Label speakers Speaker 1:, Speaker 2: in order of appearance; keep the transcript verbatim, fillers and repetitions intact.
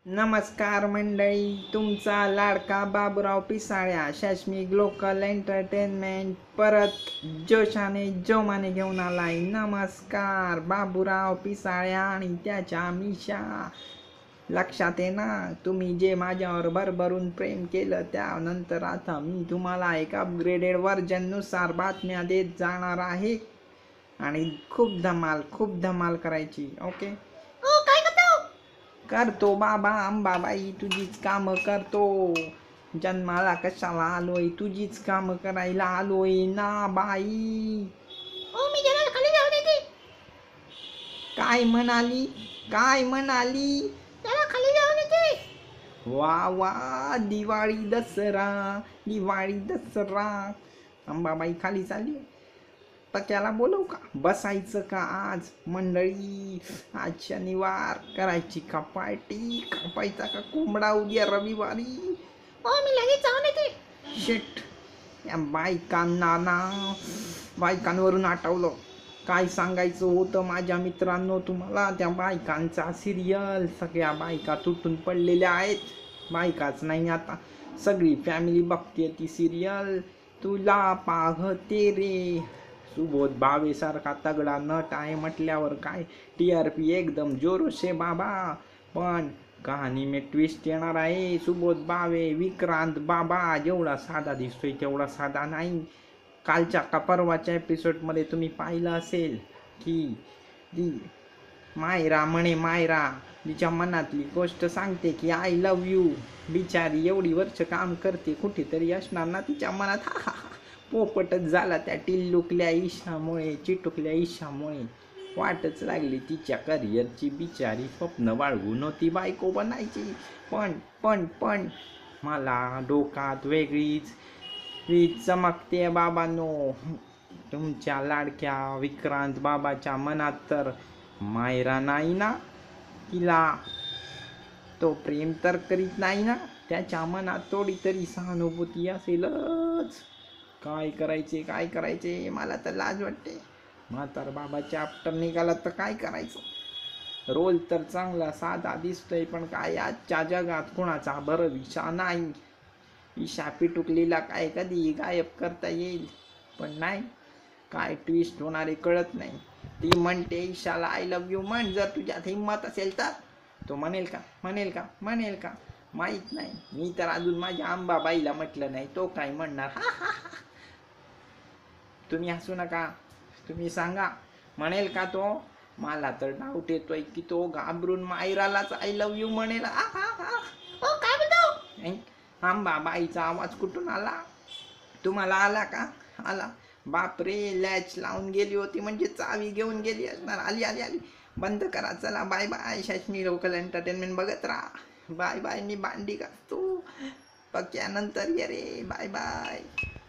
Speaker 1: नमस्कार मंडळी, तुमचा लाडका बाबूराव पिसाळ्या शाश्मी ग्लोकल एंटरटेनमेंट परत जोशाने जोमाने घेऊन आलाय। नमस्कार, बाबूराव पिसाळ्या आणि त्याच्या मिशा। लक्षात आहे ना, तुम्ही जे माझ्यावर भरभरून प्रेम केलं त्यानंतर आता मी तुम्हाला एक अपग्रेडेड व्हर्जन नुसार बातम्या देत जाणार आहे आणि खूप धमाल खूप धमाल करायची। ओके, करतो बाबा अंबाबाई, तुझीच काम करतो। जन्माला कशाला आलोय, तुझीच काम करायला आलोय ना बाई।
Speaker 2: ओ मी जरा खाली जाऊ देते।
Speaker 1: काय म्हणाली काय म्हणाली
Speaker 2: जरा खाली जाऊ देते।
Speaker 1: वा वा, दिवाळी दसरा दिवाळी दसरा। अंबाबाई खाली चालली, पक्याला बोलव का, बसायचं का आज मंडळी? आज शनिवार, करायची का पार्टी, कापायचा का कोंबडा उद्या रविवारी?
Speaker 2: ओ मी लगेच जाऊन येते।
Speaker 1: शिट, या बायकांना ना बायकांवरून आठवलं, काय सांगायचं होतं माझ्या मित्रांनो तुम्हाला, त्या बायकांचा सिरियल। सगळ्या बायका तुटून पडलेल्या आहेत, बायकाच नाही आता, सगळी फॅमिली बघते ती सिरियल। तुला पाहते रे, सुबोध भावे सारखा तगडा नट आहे म्हटल्यावर काय टी आर पी एकदम जोरो से बाबा। पण कहाणी में ट्विस्ट येणार आहे। सुबोध भावे विक्रांत बाबा जेवढा साधा दिसतोय तेवढा साधा नाही। कालच्या का परवाच्या एपिसोडमध्ये तुम्ही पाहिलं असेल की ती मायरा म्हणे मायरा तिच्या मनातली गोष्ट सांगते की आय लव्ह यू। बिचारी एवढी वर्ष काम करते, कुठेतरी असणार ना तिच्या मनात। हा हा पोपटच झाला त्या टिल्लुकल्या ईशामुळे, चिटुकल्या ईशामुळे। वाटच लागली तिच्या करिअरची, बिचारी स्वप्न बाळगून होती बायको बनायची। पण पण पण मला डोकात वेगळीच वीज चमकते बाबांनो। तुमच्या लाडक्या विक्रांत बाबाच्या मनात तर मायरा नाही ना, तिला तो प्रेम तर करीत नाही ना, त्याच्या मनात थोडी तरी सहानुभूती असेलच। काय करायचे काय करायचे, मला तर लाज वाटते। म्हातार बाबाच्या आफ्टर निघाला तर काय करायचं? रोल तर चांगला साधा दिसतोय, पण काय आजच्या जगात कुणाचा भरविसा नाही। ईशा पिटुकलीला काय कधी गायब करता येईल, पण नाही, काय ट्विस्ट होणारे कळत नाही। ती म्हणते ईशाला आय लव्ह यू म्हण, जर तुझ्यात हिंमत असेल तर। तो म्हणेल का म्हणेल का म्हणेल का माहीत नाही, मी तर अजून माझ्या अंबाबाईला म्हटलं नाही, तो काय म्हणणार? हा हा हा, तुम्ही हसू नका, तुम्ही सांगा म्हणेल का तो? मला तर डाऊट येतोय की तो घाबरून मायरालाच आय लव्ह यू म्हणेल। आ हा हा,
Speaker 2: ओ काय बोलतो?
Speaker 1: अंबाबाईचा आवाज कुठून आला? तुम्हाला आला का? आला? बापरे, लॅच लावून गेली होती म्हणजे चावी घेऊन गेली असणार। आली आली आली, बंद करा, चला bye bye. Shashmi local entertainment बघत राहा। बाय बाय, मी भांडी घासतो, पक्यानंतर ये रे, बाय बाय।